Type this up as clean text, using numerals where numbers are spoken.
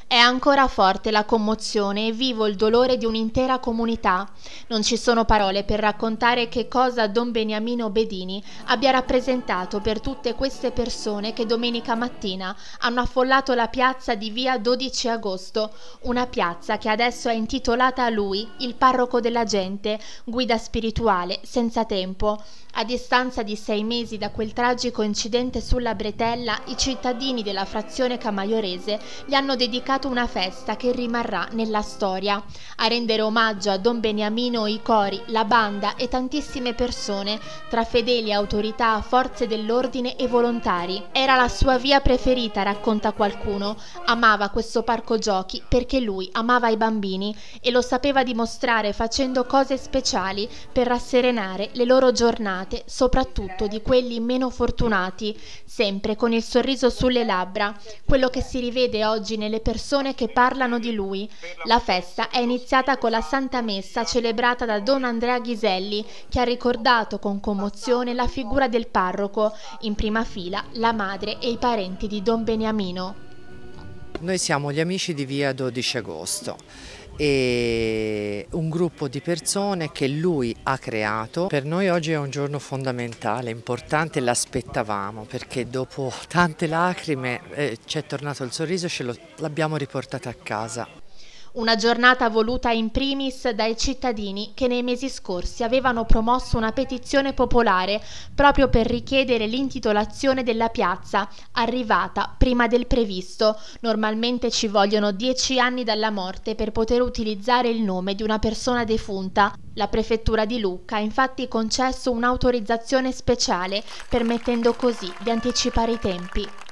È ancora forte la commozione e vivo il dolore di un'intera comunità. Non ci sono parole per raccontare che cosa Don Beniamino Bedini abbia rappresentato per tutte queste persone che domenica mattina hanno affollato la piazza di via 12 agosto, una piazza che adesso è intitolata a lui, il parroco della gente, guida spirituale, senza tempo. A distanza di 6 mesi da quel tragico incidente sulla bretella, i cittadini della frazione camaiorese gli hanno dedicato una festa che rimarrà nella storia. A rendere omaggio a Don Beniamino i cori, la banda e tantissime persone, tra fedeli, autorità, forze dell'ordine e volontari. Era la sua via preferita, racconta qualcuno. Amava questo parco giochi perché lui amava i bambini e lo sapeva dimostrare facendo cose speciali per rasserenare le loro giornate, soprattutto di quelli meno fortunati, sempre con il sorriso sulle labbra, quello che si rivede oggi nelle persone che parlano di lui. La festa è iniziata con la Santa Messa celebrata da Don Andrea Ghiselli, che ha ricordato con commozione la figura del parroco, in prima fila la madre e i parenti di Don Beniamino. Noi siamo gli amici di via 12 agosto e un gruppo di persone che lui ha creato. Per noi oggi è un giorno fondamentale, importante, l'aspettavamo perché dopo tante lacrime ci è tornato il sorriso e l'abbiamo riportato a casa. Una giornata voluta in primis dai cittadini che nei mesi scorsi avevano promosso una petizione popolare proprio per richiedere l'intitolazione della piazza, arrivata prima del previsto. Normalmente ci vogliono 10 anni dalla morte per poter utilizzare il nome di una persona defunta. La prefettura di Lucca ha infatti concesso un'autorizzazione speciale, permettendo così di anticipare i tempi.